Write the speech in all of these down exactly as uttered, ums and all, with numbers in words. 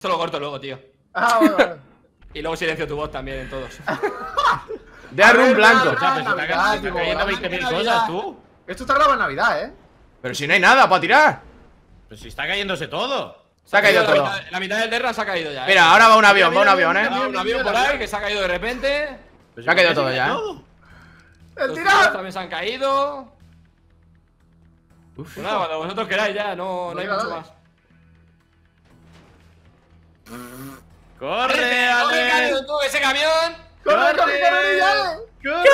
Esto lo corto luego, tío. Ah, bueno, vale. Y luego silencio tu voz también en todos. De arrum blanco. Ah, O sea, pues se Navidad, está tipo, cayendo la veinte mil Navidad. cosas, tú. Esto está grabado en Navidad, ¿eh? Pero si no hay nada para tirar. Pues si está cayéndose todo. Se ha caído la todo. mitad, la mitad del Terra se ha caído ya. ¿eh? Mira, ahora va un avión, va un mira, avión, mira, eh. Va un avión por ahí que se ha caído de repente. Pues Se ha caído ¿por qué todo se ya, cae ¿eh? todo? ¡El Los tirón! tiros también se han caído. Uf. Pues nada, cuando vosotros queráis ya, no, no hay Venga, mucho dale. más. ¡Corre, ¡Corre, Ale! Cálido, tú, ese camión! ¡Corre, corre, ¡Corre! corre, ya! ¡Corre!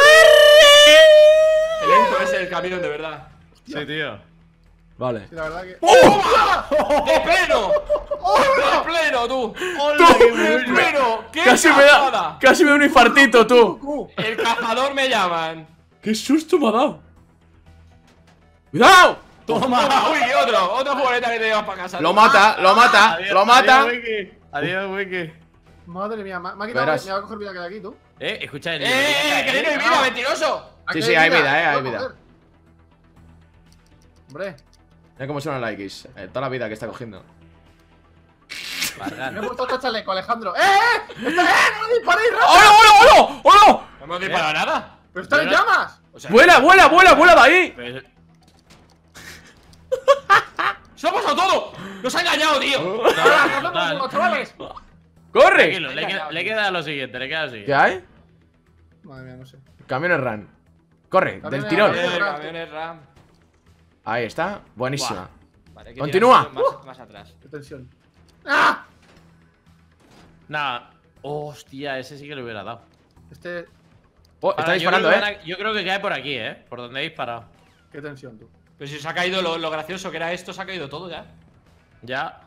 El lento es el camión de verdad. Sí, tío. Vale. Sí, la verdad que. ¡De pleno! ¡De pleno, tú! ¡De pleno! ¡Qué Casi me cazada! da. Casi me da un infartito, tú. El cazador me llaman. Qué susto me ha dado. ¡Cuidado! Toma, uy, otro, otro furgoneta que te llevas para casa. Lo mata, lo mata, Adiós, lo mata. Adiós, Wiki. Adiós, Wiki. Madre mía, me ha quitado. Verás. Me va a coger vida que de aquí, tú. Eh, escucha el. ¡Eh! ¡Que tiene vida, mentiroso! Sí, Aquí sí, hay vida, eh, hay Puedo vida. coger. Hombre, Mira cómo suena la X. Eh, toda la vida que está cogiendo. me he puesto otro chaleco, Alejandro. ¡Eh, eh! ¡Está, eh! ¡No me disparéis, Rafa! ¡Hola, hola, hola! ¡Hola! No hemos disparado nada. ¡Pero está en Yo no- llamas! O sea, ¡Vuela, vuela, vuela, vuela de ahí! Pues- ¡Se lo ha pasado todo! ¡Nos ha engañado, tío! ¡Ahora, nos vemos total. con los chavales! ¡Corre! Tranquilo, le, queda, le queda lo siguiente, le queda lo ¿Qué siguiente. hay? Madre mía, no sé. Camiones run. Corre, Camiones del tirón. run. Eh, camiones RAM. Ahí está, buenísima. Vale, hay que Continúa. tirar Más, más atrás. Qué tensión. ¡Ah! Nada. Hostia, ese sí que le hubiera dado. Este. Oh, Ahora, está yo disparando, creo que eh. van a- Yo creo que cae por aquí, eh. Por donde he disparado. Qué tensión, tú. Pero si se ha caído lo, lo gracioso que era esto, se ha caído todo ya. Ya.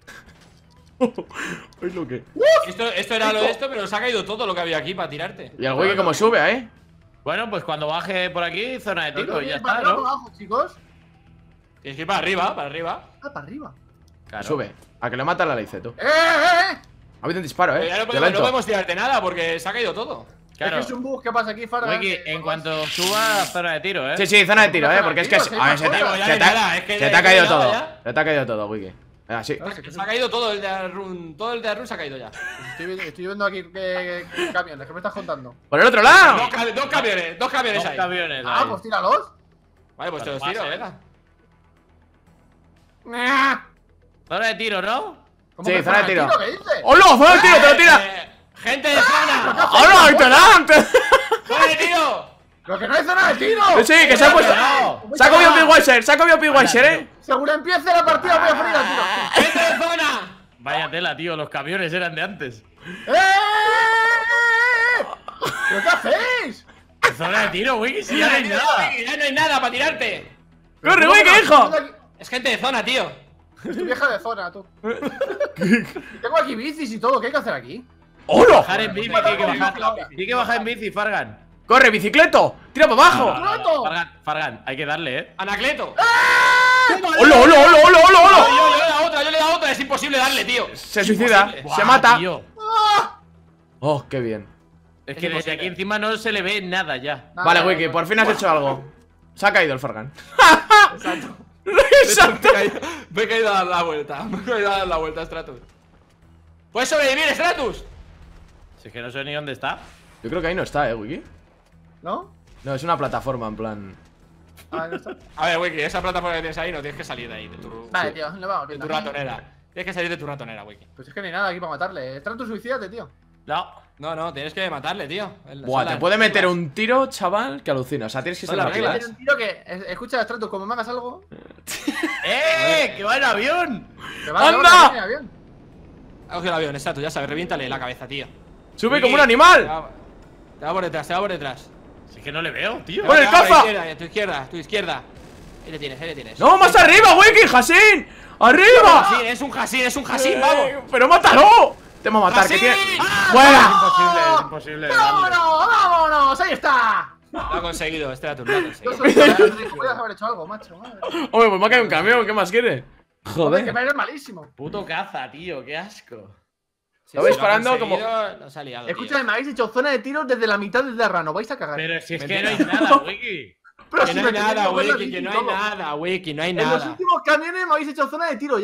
Es lo que. Esto, esto era lo de esto, pero se ha caído todo lo que había aquí para tirarte. Y el güey que como sube, eh. Bueno, pues cuando baje por aquí, zona de Pero tiro, no y ya viene para está, arriba o para ¿no? abajo, chicos. Tienes que ir para arriba, para arriba. Ah, para arriba. Claro. Sube. A que le mata la Leice, tú. ¡Eh, eh, eh! Ha habido un disparo, Pero eh. ya no podemos, no Violento. podemos tirarte nada porque se ha caído todo. Claro. Es que es un bug que pasa aquí, Farah. Wiki, en cuanto suba, zona de tiro, eh. Sí, sí, zona de tiro, eh. Porque es que. Sí, A ver, se te, sí, ya se de te ha- nada, es que se ya- te ha ya caído de nada todo. ya. Se te ha caído todo, Wiki. Venga, sí. No, es que Se ha caído todo el de Arrun. Todo el de Arrun se ha caído ya. Estoy, viendo- estoy viendo aquí que, que camiones. ¿Qué me estás contando? Por el otro Dos, lado. ca- dos camiones, dos camiones Dos ahí. camiones Ah, ahí. pues tíralos. Vale, pues te los Pero tiro, pase, venga. Ah, Zona de tiro, ¿no? ¿cómo Sí, que zona de tiro. ¿Qué dices? ¡Hola! ¡Zona de tiro! ¡Te lo tira! Eh, ¡Gente de zona! ¡Hola! ¡Ahí te dan! ¡Zona de tiro! ¡Pero que no hay zona de tiro! Sí, sí, que se ha puesto. No. Se ha comido Pigwasher, se ha comido Pigwasher, eh. Según empiece la partida voy a freír al tiro. ¡Gente de zona! Vaya tela, tío, los camiones eran de antes. ¡Eh! ¿Pero qué hacéis? Zona de tiro, Wiki, si ya no hay Tiro, nada. Wiki, ya no hay nada para tirarte. ¡Corre, ¿Cómo güey, que qué no? hijo! Estoy viendo aquí- Es gente de zona, tío. Estoy vieja de zona, tú. Tengo aquí bicis y todo. ¿Qué hay que hacer aquí? ¡Hola! Bajar en bici, que hay que bajar. Hay que bajar en bici, Fargan. ¡Corre, bicicleto! ¡Tira para abajo! No, no, no, Fargan, Fargan, hay que darle, eh. Anacleto. ¡Hola, hola, hola, hola, hola, Yo, hola! yo le he dado otra, yo le he dado otra. Es imposible darle, tío. Se suicida, Imposible. se Buah, mata. tío. Oh, qué bien. Es Es que desde imposible. aquí encima no se le ve nada ya. Nada, Vale, nada, Wiki, nada. por fin has hecho algo. Se ha caído el Fargan. Exacto. Exacto. Me he caído- me he caído a dar la vuelta. Me he caído a dar la vuelta, Stratus. ¿Puedes sobrevivir, Stratus? Si es que no sé ni dónde está. Yo creo que ahí no está, eh, Wiki. ¿No? No, es una plataforma, en plan. Ah, no está. A ver, Wiki, esa plataforma que tienes ahí no tienes que salir de ahí, de tu, Vale, sí, tío, le vamos de viendo. tu ratonera. Tienes que salir de tu ratonera, Wiki. Pues es que no hay nada aquí para matarle. Trato suicídate, tío. No. No, no, tienes que matarle, tío. El- Buah, son te las puede meter reglas. un tiro, chaval, que alucina. O sea, tienes que Son ser las la reglas. clase. Tiene un tiro que. es- Escucha, Stratus, como me hagas algo. ¡Eh! ¡Que va en avión! Te va a dar ¡Anda! una línea, bien. Ha cogido el avión, Stratus, ya sabes, reviéntale la cabeza, tío. ¡Sube Wiki, como un Te animal! va, te va por detrás, te va por detrás. Si es que no le veo, tío. ¡Pon el Te va caza! A tu izquierda, a tu izquierda, a tu izquierda. Ahí le tienes, ahí le tienes. ¡No, más arriba, Wiki! ¡Hassin! Un ¡Arriba! Hassin, es un Hassin, es un Hassin, vamos. Eh, ¡Pero mátalo! Te va a matar, que ¡Hassin! tiene. ¡Ah! Es ¡Buena! imposible, es imposible. darle. ¡Vámonos! ¡Vámonos! ¡Ahí está! Lo ha conseguido, Stratus, lo ha Yo conseguido. soy. Puedes haber hecho algo, macho. Madre. Hombre, pues me ha caído un camión, ¿qué más quiere? Joder, que Joder. eres malísimo. Puto caza, tío, qué asco. Sí, Lo vais sí, ha parando como- conseguido, nos ha liado, tío. Escúchame, me habéis hecho zona de tiros desde la mitad del terreno. Vais a cagar. Pero si es que Mentira. no hay nada, Wiki. Pero Que si no me hay nada, tenéis que mover la Wiki, bici que y no hay todo. nada, Wiki, no hay En los nada. últimos camiones me habéis hecho zona de tiro ya.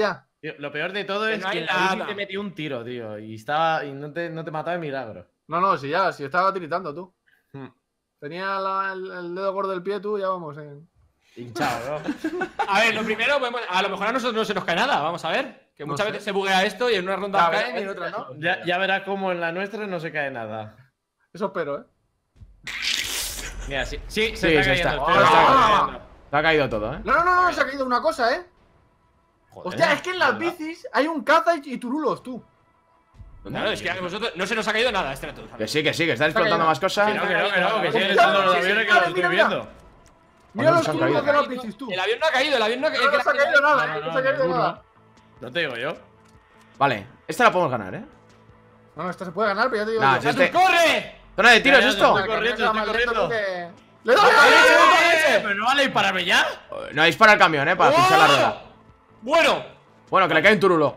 Tío, lo peor de todo Que es no hay que en la bici nada. te metió un tiro, tío. Y estaba. Y no te, no te mataba de milagro. No, no, si ya, si estaba tiritando tú. Hmm. Tenía la- el, el dedo gordo del pie tú, ya vamos. Eh. Hinchado, ¿no? A ver, lo primero, podemos- a lo mejor a nosotros no se nos cae nada. Vamos a ver. Que No muchas sé. veces se buguea esto y en una ronda Ya, caen y ¿ves? en otra no. Ya, ya verás cómo en la nuestra no se cae nada. Eso espero, eh. Mira, sí, sí, se Sí, está se cayendo. está- espera, se se está está cayendo. cayendo. Te ha caído todo, ¿eh? No, no, no, no, se ha caído una cosa, eh. Joder, Hostia, es que en las ¿verdad? bicis hay un caza y, y turulos, tú. Claro, es que a vosotros no se nos ha caído nada, Stratus. Que sí, que sí, que están explotando caído. más cosas. Que no, que no, que no, que siguen Hostia, estando los sí, sí, aviones que mira, los estoy mira, mira. viendo. Mira no los se han turulos caído. de las bicis, tú. El avión no ha caído, el avión no ha No, caído. no se ha caído nada, No, eh. no, No se ha caído ninguno. nada. No te digo yo. Vale, esta la podemos ganar, ¿eh? No, no, esta se puede ganar, pero ya te digo. Nah, yo. si ¡Stratus, este- corre! ¿Zona de tiros Ya, ya, esto? estoy corriendo, Que estoy más lento corriendo. que- ¡Le doy! ¡Eh! Pero no vale dispararme ya. No dispara el camión, ¿eh? Para pinchar la rueda. Bueno. Bueno, que le cae un turulo.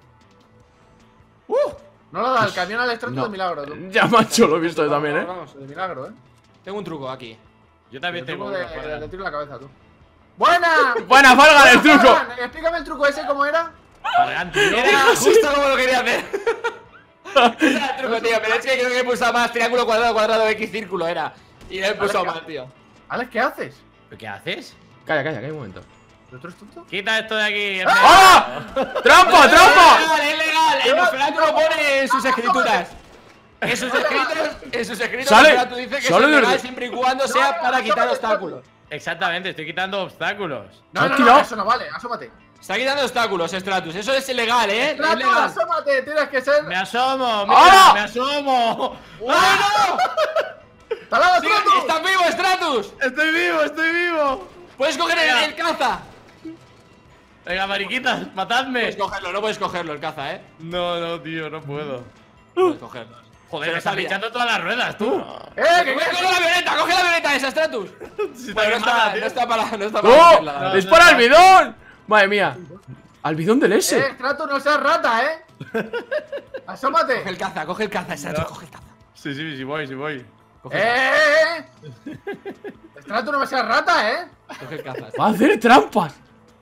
No lo da el camión al estrato No. de milagro, tú. Ya, macho, lo he visto yo también, ¿eh? Vamos, De milagro, eh. tengo un truco aquí. Yo también El tengo truco de, uno, joder. de tiro en la cabeza, tú. ¡Buena! Buena, Falgan, el truco. Fargan, Explícame el truco ese, ¿cómo era? Fargan, tío. Era justo como lo quería hacer. Era el truco, tío, pero es que creo que he pulsado más triángulo, cuadrado, cuadrado, X, círculo, era. Y le he pulsado mal, tío. Alex, ¿qué haces? ¿Pero qué haces? Calla, calla, que hay un momento. ¿Lo otro es tonto? Quita esto de aquí. ¡Ah! ¡Trampa, ¡Es trampa! legal, es legal! El Nosferatu lo pone en sus escrituras. En sus escritos, en sus escritos, Sale- el Nosferatu dice que sale es legal de- siempre y cuando sea para quitar obstáculos. Exactamente, estoy quitando obstáculos. No, ¿Se ha no, tirado? no, eso no vale, asómate. Está quitando obstáculos, Stratus. Eso es ilegal, ¿eh? Es Trato, legal. asómate, tienes que ser. Me asomo, ¡Hala! mira, me asomo. ¡Bueno! ¡Talado, Sí, trato! ¡Estás vivo, Stratus! Estoy vivo, estoy vivo. Puedes coger el, Venga. el caza. Venga, mariquitas, matadme. Puedes cogerlo, no puedes cogerlo el caza, ¿eh? No, no, tío, no puedo. Puedes cogerlo. Joder, Se me lo estás sabía. pinchando todas las ruedas, tú. ¡Eh, que ¡Coge coge la avioneta! ¡Coge la avioneta esa, Stratus! Si Bueno, no está está, tío. no está para, no está para ¡Oh! cogerla, la verdad. ¡Dispara al bidón! Madre mía. Al bidón del Eh, S. Trato, no seas rata, eh. Coge Asómate. el caza, coge el caza, Stratus, No. coge el caza. Sí, sí, sí voy, sí voy. Coge el caza, ¡Eh, eh, eh! Estrato, no me seas rata, eh. coge el caza. Va a hacer trampas.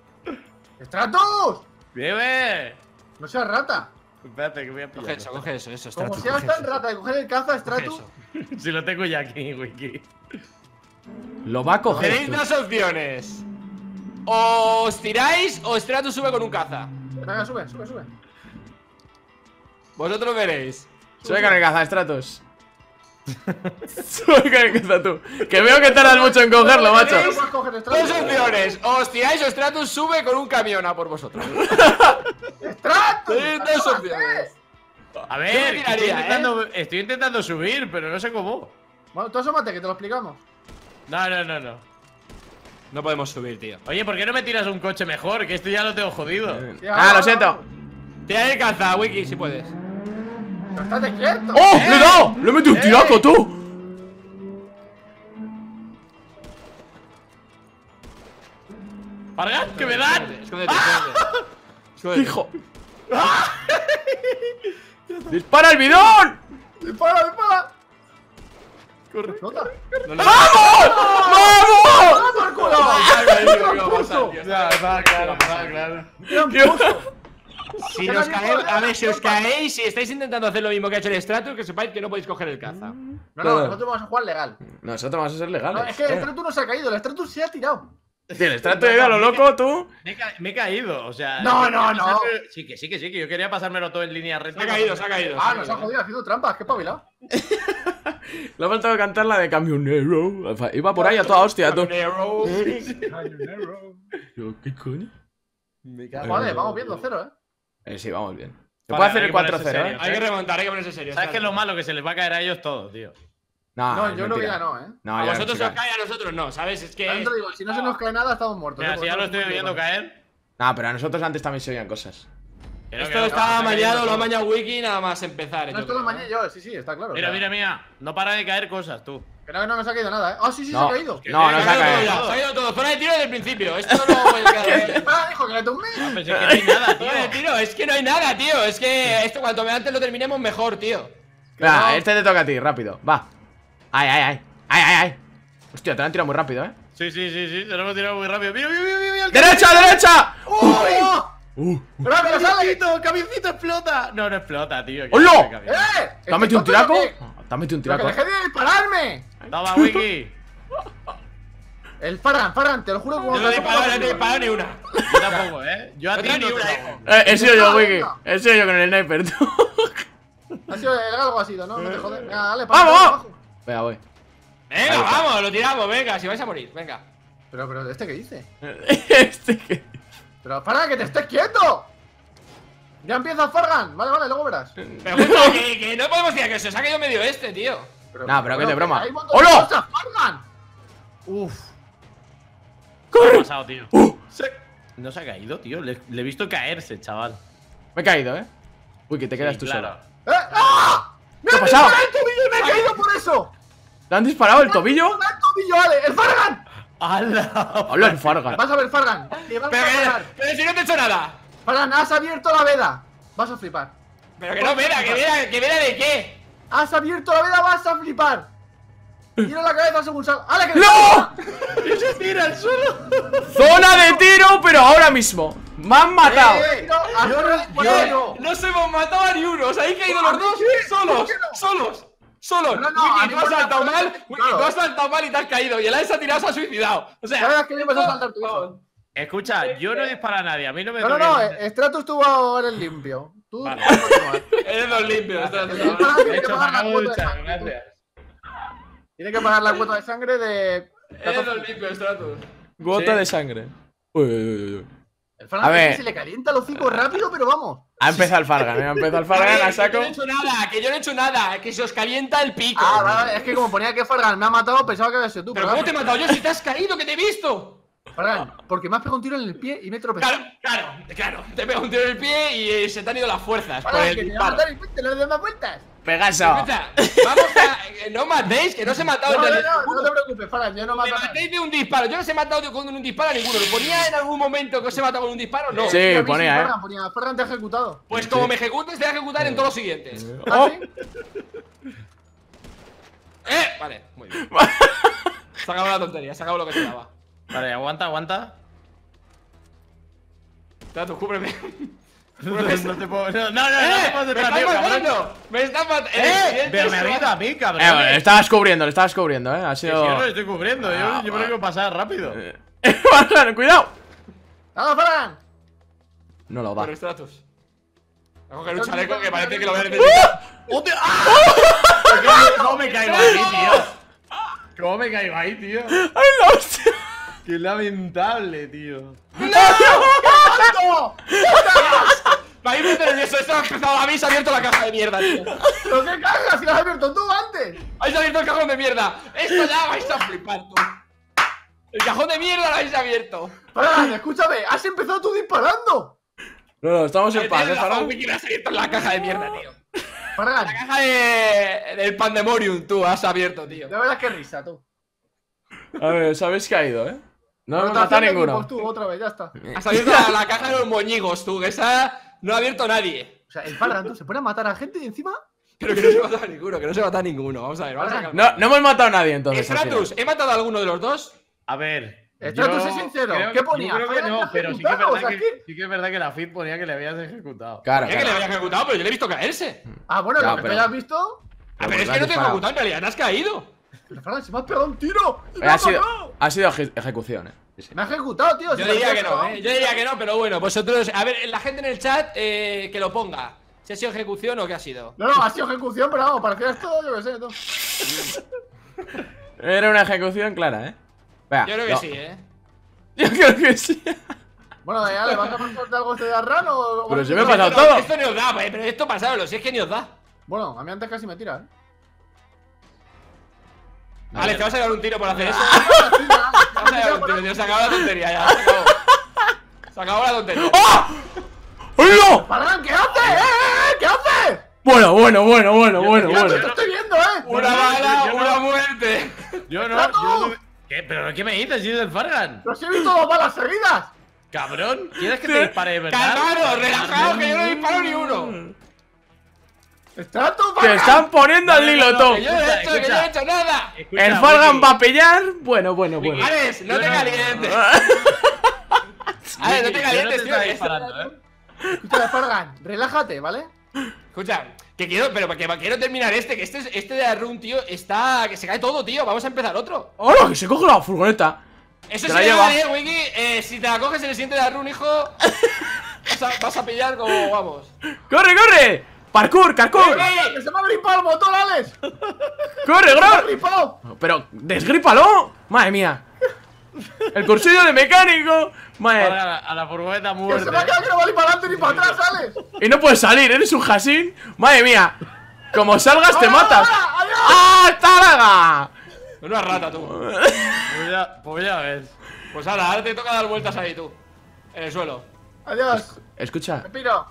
¡Estratos! ¡Bebe! No seas rata. Espérate, que voy a Coge pillar. eso, coge eso, eso, Como Stratus. seas coge tan eso, rata de coger el caza, coge Estrato. eso. Si lo tengo ya aquí, wiki. Lo va a coger. Tenéis esto. dos opciones. O os tiráis o Stratus sube con un caza. Venga, sube, sube, sube. Vosotros veréis. Sube con el cazastratos. Sube con el caza tú. Que veo que tardas mucho en cogerlo, macho. No puedes coger Dos Estrato. opciones. O os tiráis o Stratus sube con un camión a por vosotros. ¡Estrato! Tenéis dos opciones. A Yo ver, me que estoy, tiraría, intentando, estoy intentando subir, pero no sé cómo. Bueno, tú asómate, que te lo explicamos. No, no, no, no. No podemos subir, tío. Oye, ¿por qué no me tiras un coche mejor? Que esto ya lo tengo jodido. Ah, lo siento. Tira el caza, Wiki, si puedes. Pero estate quieto. ¡Oh! ¡Le he dado! ¡Le he metido un tiraco, tú! ¡Fargan, que me dan! Escóndete, escóndete. Escóndete. ¡Hijo! ¡Dispara el bidón! ¡Dispara, dispara! Corre. ¡Nota! No, no, ¡Vamos! ¡Vamos! ¡Toma por culo! Ya, está claro, está claro. Si nos caemos, a ver, si os caéis, si estáis intentando hacer lo mismo que ha hecho el Stratus, que sepáis que no podéis coger el caza. No, no, nosotros vamos a jugar legal. Nosotros vamos a ser No, legales. es que el Stratus no se ha caído, el Stratus se ha tirado. Tienes trato de ir a lo loco, tú. Me he, ca- me he caído, o sea. No, yo no, quería no. pasarme- Sí, que sí, que sí, que yo quería pasármelo todo en línea recta. Se ha caído, se ha caído. Ah, nos ha jodido haciendo trampas, qué pabilado. Le ha faltado cantar la de camionero. Iba por ahí a toda hostia, tú. Camionero. Yo, ¿qué coño? Vale, vamos viendo cero, eh. Eh, sí, vamos bien. Se Vale, puede hacer hay el que ponerse cuatro cero, serio. ¿eh? Hay que remontar, hay que ponerse serio. ¿Sabes qué es lo Stratus. malo? Que se les va a caer a ellos todo, tío. No, No, es yo creo que mentira. ya no, eh. No, A ya vosotros se os cae. cae, a nosotros no, ¿sabes? Es También te que. digo, si no se nos cae nada, estamos muertos. Mira, eh, si ya lo porque estoy estamos viendo muy caer. No, pero a nosotros antes también se oían cosas. Creo Esto que no, está está amañado, cayendo lo ha todo. amañado Wiki nada más empezar. bien. yo No, esto lo creo, mañé ¿eh? yo, sí, sí, está claro. Mira, o sea, mira, mira. No para de caer cosas, tú. Que no, que no nos ha caído nada, eh. Ah, sí, sí, No. se ha caído. No, no se ha todo caído. ya, Se ha caído todo. Zona de tiro desde el principio. Esto no puede quedar. Ah, dijo que le tumbé. Ah, pensé que no hay nada, tío. Zona de tiro, es que no hay nada, tío. Es que esto cuanto antes lo terminemos mejor, tío. Venga, no. este te toca a ti, rápido. Va. Ay, ay, ay. Ay, ay, ay. Hostia, te lo han tirado muy rápido, ¿eh? Sí, sí, sí, sí. Se lo hemos tirado muy rápido. ¡Mira, mira, mira, mira! el- ¡Derecha, derecha! ¡Oh! Uh. ¡Espera, que sale! ¡Camioncito! ¡Camioncito explota! No, no explota, tío. ¡Hola! Camioncito. ¡Eh! ¿Te has metido un tiraco? ¿Qué? ¿Te has metido un ¡Pero que tiraco? deje de dispararme! Toma, Wiki. El Fargan, Fargan, te lo juro que Yo no he disparado, no he disparado ni una. Yo tampoco, ¿eh? Yo a No ti tengo no ni te una, lo hago. Eh, he sido yo, Wiki. Venga. He sido yo con el sniper, tú. Ha sido el algo ha sido, ¿no? No te jodes. Venga, dale, ¡Vamos, para vamos! Venga, voy. Venga, Ahí está. vamos, lo tiramos, venga, si vais a morir, venga. Pero, pero, ¿este qué dice? Este que. Pero, Fargan, que te estés quieto. Ya empieza Fargan. Vale, vale, luego verás. Pero justo que, que no podemos decir que se os ha caído medio este, tío. Pero, Nah, pero que de broma. hay un montón de ¡Hola! cosas, Fargan. Uf. ¿Qué ha ¡Corre! pasado, tío? Uh. Se- No se ha caído, tío. Le, le he visto caerse, chaval. Me he caído, eh. Wiki, te quedas Sí, tú claro. solo. ¡Eh! ¡Ah! ¡Me ¿Qué ha han pasado? disparado el tobillo y me he caído por eso! ¿Te han disparado el tobillo? ¡Me han tobillo, Ale! ¡El Fargan! ¡Hala! Habla el Fargan. Vas a ver, Fargan. Te vas Pero, a que- parar. pero si no te he hecho nada. Fargan, has abierto la veda. Vas a flipar. Pero que no, mira, que mira, que mira de qué. Has abierto la veda, vas a flipar. Tira la cabeza según sal. ¡Ale, que ¡No! ¡Se tira al suelo! Zona de tiro, pero ahora mismo. Me han matado. Eh, no, has Yo no- corrido por yo- ello. No se hemos matado a ni uno, os habéis caído los dos solos, ¿Por qué no? solos, solos. No, no, a Wiki, mí tú has por la saltado parte- mal, Wiki, claro. tú has saltado mal y te has caído. Y el Alex se ha tirado, se ha suicidado. O sea, La verdad es que yo me vas a saltar tu hijo. Escucha, yo no disparo a nadie. A mí no me No, no, toques. no, eh, Stratus tú ahora eres limpio. Tú Vale. puedes continuar. eres los limpios. estás- El estás- Fargan De tiene que hecho, me pagar la acabo de cuota de duchar, sangre. gracias. Tiene que pagar la cuota de sangre de. Eres los limpios, Stratus. Gota Sí. de sangre. Uy, uy, uy, uy. El Fargan A es que ver. se le calienta el hocico rápido, pero vamos. Ha empezado el Fargan, eh. Ha empezado el Fargan a Que saco. yo no he hecho nada, que yo no he hecho nada, que se os calienta el pico. Ah, vale, vale, es que como ponía que Fargan me ha matado, pensaba que había sido tú. Pero ¿cómo te he matado yo si te has caído, que te he visto? Fargan, porque me has pegado un tiro en el pie y me he tropezado. Claro, claro, claro. Te pego un tiro en el pie y eh, se te han ido las fuerzas por Fargan, el que te voy a disparo. matar y te le doy más vueltas. Pegaso. Escucha, vamos a. que no matéis, que no se he matado No, de no, ninguno. no, no te preocupes, Fargan, yo no Me mato a nadie. matéis de un disparo. Yo no os he matado de- con un disparo a ninguno. ¿Lo ponía en algún momento que os he matado con un disparo? No. Sí, A mí sí, ponía, eh. Fargan, ponía, Fargan te ha ejecutado. Pues como me ejecutes, te voy a ejecutar en todos los siguientes. ¿Ah, Oh. sí? ¡Eh! Vale, muy bien. Se acabó la tontería, se acabó lo que te daba. Vale, aguanta, aguanta. Trato, cúbreme. No, no te puedo. No, no, no, no ¡Eh! te puedo ¡Me detrás, están tío, cabrón. matando! ¡Me están matando! ¡Eh! Pero me ha habido a mí, cabrón. Eh, bueno, le estabas cubriendo, le estabas cubriendo, eh. Ha Que si sido. yo no lo estoy cubriendo, yo, Ah, yo me vale. lo quiero pasar rápido. Fargan, cuidado. ¡Vamos, Fargan! No lo da. Por Stratus. Voy a coger un chaleco que parece que lo voy a necesitar. ¡Hostia! ¡Ah! ¿Cómo me caigo ahí, tío? ¿Cómo me caigo ahí, tío? ¡Ay, la hostia! Qué lamentable, tío. ¡No! Me habéis metido nervioso, esto ha empezado. Habéis abierto la caja de mierda, tío. ¿Pero qué cagas si lo has abierto tú antes? Habéis abierto el cajón de mierda. Esto ya vais a flipar, tú. El cajón de mierda lo habéis abierto. Fargan, escúchame, has empezado tú disparando. No, no, estamos en paz, Tienes eh, razón, Fargan. Wiki, me has abierto la caja de mierda, tío. La Fargan, caja de. del Pandemorium, tú, has abierto, tío. de verdad que risa, tú. A ver, os habéis caído, eh. No hemos Rotación matado de ninguno. equipos, tú, otra vez, ya está. Has abierto la, la caja de los moñigos, tú, que esa no ha abierto nadie. O sea, el Fargan, tú, se pone a matar a gente y encima. Pero que no se ha matado a ninguno, que no se ha matado a ninguno. Vamos a ver, vamos a calmar. No, no hemos matado a nadie entonces. al Stratus, final. ¿he matado a alguno de los dos? A ver. Stratus, yo sé sincero, creo- ¿qué ponía? Yo creo que Fargan te no, ha pero sí que, es ejecutado, verdad o sea, que, ¿qué? sí que es verdad que la F I T ponía que le habías ejecutado. Claro, Ya que le claro. había ejecutado, pero yo le he visto caerse. Ah, bueno, Ya, lo que pero- tú hayas visto. A ver, es la que no has te he disparado. ejecutado, en realidad, no has caído. Pero Fargan, se me ha pegado un tiro. y me Eh, ha Ha sido, matado. ha sido eje- ejecución, eh. Sí, sí. Me ha ejecutado, tío. Yo se me diría había que no, pegado. eh. Yo diría que no, pero bueno, vosotros. A ver, la gente en el chat eh, que lo ponga. Si ha sido ejecución o qué ha sido. No, no, ha sido ejecución, pero vamos, parecía esto, yo qué sé, tú. Era una ejecución clara, eh. Vea, Yo creo que no. sí, eh. Yo creo que sí. Bueno, ya, ¿le vas a pasarte algo este de Arran o.? Pero o- si me he no, pasado Esto todo. no- Esto ni os da, eh, pero esto pasadlo, si es que ni os da. Bueno, a mí antes casi me tira, ¿eh? Vale, te vas a llevar un tiro por hacer eso. Ah, sí, ya, Te vas a llevar un tiro, tío. Se acabó la tontería ya. Se acabó. Se acabó la tontería. ¡Ah! ¡Hola! Fargan, ¿qué haces? ¡Eh, eh, eh! ¿Qué haces? Bueno, bueno, bueno, bueno, bueno, Mira, bueno. te estoy viendo, ¿eh? Una no, bala, yo no- una muerte. Yo no, ¡Stratus! yo no. ¿Qué? ¿Pero qué me dices? Si es el Fargan. Los he visto dos balas seguidas. Cabrón, ¿quieres que te dispare de verdad? Calmaros, relajaos, que yo no disparo ni uno. ¡Stratus, Que Fargan! están poniendo al hilo todo. Que yo no he hecho, que yo no he escucha. hecho nada. Escucha, El Fargan Wiki. va a pillar. Bueno, bueno, bueno. Alex, no te calientes. Wiki, Alex, no te yo calientes, te tío. estaba que disparando, esto- ¿eh? Escúchame, Fargan, relájate, ¿vale? Escucha, que quiero, pero que quiero terminar este, que este, este de Arrun, tío, está. Que se cae todo, tío. Vamos a empezar otro. ¡Hola! Que se coge la furgoneta. Eso Se sí la que lleva. vale, Wiki. Eh, si te la coges en el siguiente de Arrun, hijo. Vas a, vas a pillar como vamos. ¡Corre, corre! ¡Parkour, parkour! ¡Eh! ¡Que se me ha gripado el motor, Alex! ¡Corre, ¡Se me ha Gror! gripado! Pero, desgrípalo. Madre mía. El cursillo de mecánico. Madre. A la, a la furgoneta ¡Que muerte. se me ha quedado que no va ni para adelante ni para atrás, Alex! Y no puedes salir, eres un jasín. Madre mía. Como salgas te matas. ¡Adiós! ¡Ah, taraga! Una rata, tú. Pues ya, pues ya ves. Pues ahora, ahora te toca dar vueltas ahí, tú. En el suelo. ¡Adiós! Escucha. ¡Me piro!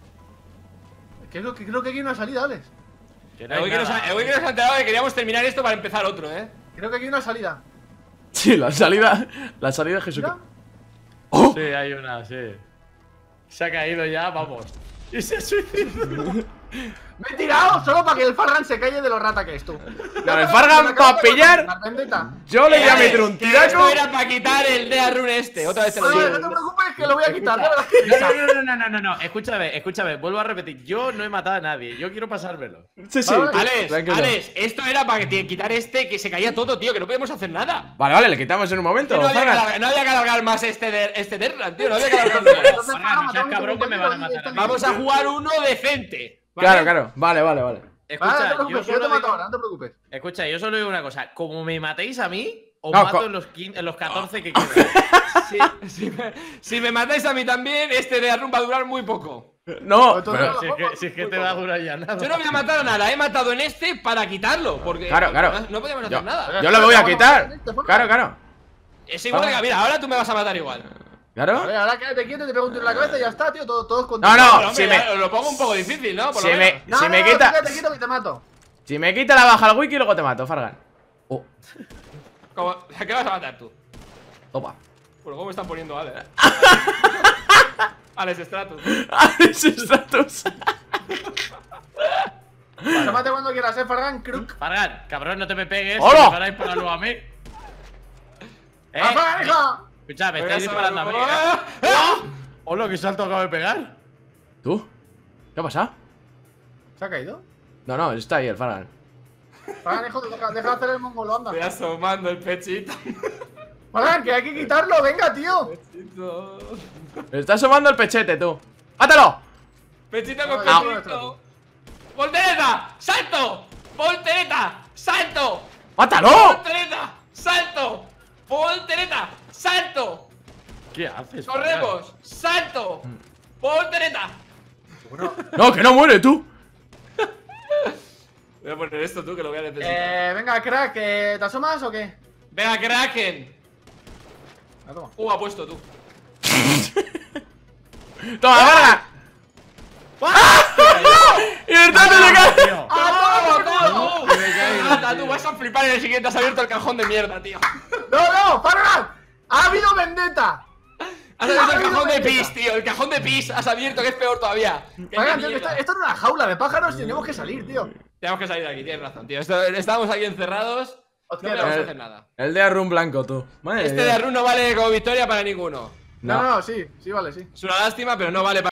Que creo, que creo que aquí hay una salida, Alex. Que no El hay Wiki nos nada. ha el Wiki nos ha enterado que queríamos terminar esto para empezar otro, eh. Creo que aquí hay una salida. Sí, la salida. La salida de Jesucristo. Mira. ¡Oh! Sí, hay una, sí. Se ha caído ya, vamos. Y se ha suicidado. Me he tirado solo para que el Fargan se calle de lo rata que es tú. No, el Fargan pa' pillar. Vendetta. Yo le voy a Eh, meter un que tiraco. Esto era para quitar el de Arrun este. Otra vez te lo Oye, digo. no te preocupes que lo voy a quitar. ya verás que- No, no, no, no, no, no, no. Escúchame, escúchame. Vuelvo a repetir. Yo no he matado a nadie. Yo quiero pasármelo. Sí, sí. Vale, Alex, Tranquilo. Alex, esto era para que te- quitar este que se caía todo, tío, que no podemos hacer nada. Vale, vale, le quitamos en un momento. Que no, había que Fargan. alargar, no había que alargar más este de este Derran, tío, no había que alargar más. Entonces, Fargan, Fargan, no seas matamos cabrón a que me van a matar a mí. Vamos a jugar uno decente. ¿vale? Claro, claro. Vale, vale, vale. Vale, no te Escucha, yo preocupes, yo te solo mato digo, ahora, no te preocupes. escucha, yo solo digo una cosa. Como me matéis a mí, os No, mato co- en los, quince, en los catorce que quedan. Si, si me, si me matáis a mí también, este de Arrun va a durar muy poco. No, Entonces, pero. no. Si es que, si es que te va a durar ya nada. Yo no voy a matar a nada, he matado en este para quitarlo, porque Claro, claro. no, no podíamos Yo, hacer nada. yo lo voy a quitar. Claro, claro. Es igual que, mira, ahora tú me vas a matar igual. A Claro. ver, ahora quédate quieto, te pego un tiro en la cabeza y ya está, tío, todo- todos contigo. No, no. Pero, hombre, si me- ya lo pongo un poco difícil, ¿no? Por Si lo me- menos. No, si no, me no, quita- quédate quieto que te mato. Si me quita la baja al wiki, luego te mato, Fargan. Oh, ¿Cómo? ¿A qué vas a matar tú? toma. Pues cómo me están poniendo Alex. Alex Stratus. Alex Stratus. Te mate cuando quieras, eh, Fargan, Kruk. Fargan, cabrón, no te me pegues. ¡Hola! Que me van a disparar luego a mí. ¿Eh? ¡A Fargan, hija! Escucha, me estáis disparando a mí. ¡Ah! ¿eh? ¡Ah! Hola, que salto acabo de pegar. ¿Tú? ¿Qué ha pasado? ¿Se ha caído? No, no, está ahí el Fargan. Fargan, hijo, deja, deja de hacer el mongolo, anda. Estoy asomando el pechito. Fargan, que hay que quitarlo, venga, tío. Pechito. Le está asomando el pechete, tú. ¡Mátalo! Pechito con Ah, pechito. ¡Voltereta! ¡Salto! ¡Voltereta! ¡Salto! ¡Mátalo! ¡Voltereta! ¡Salto! ¡Voltereta! ¡Salto! ¿Qué haces? Fargan? ¡Corremos! ¡Salto! ¡Voltereta! No, que no muere, tú. Voy a poner esto tú que lo voy a necesitar. Eh, venga, crack, ¿eh, ¿te asomas o qué? Venga, Kraken. Ah, toma. Uh, ha puesto tú. ¡Toma, Fargan! ¡Y el tato se cae! Tío. ¡Ah, no! Me caí, Rata, tío. tú vas a flipar en el siguiente. Has abierto el cajón de mierda, tío. ¡No, no, Fargan! ¡Ha habido vendetta! Has abierto el Ha habido cajón de vendetta. pis, tío. El cajón de pis has abierto, que es peor todavía. ¡Qué Fargan, tío, que mierda! esto, esto es una jaula de pájaros y tenemos que salir, tío. Tenemos que salir de aquí, tienes razón, tío. Esto- estábamos aquí encerrados. No Hostia, podemos el- hacer nada. El de Arrun blanco, tú. Madre Este de de Dios. Arrun no vale como victoria para ninguno. No, no, no, sí, sí, vale, sí. Es una lástima, pero no vale para